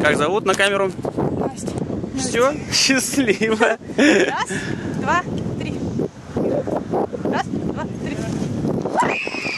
Как зовут на камеру? Настя. Все, счастливо. Раз, два, три. Раз, два, три.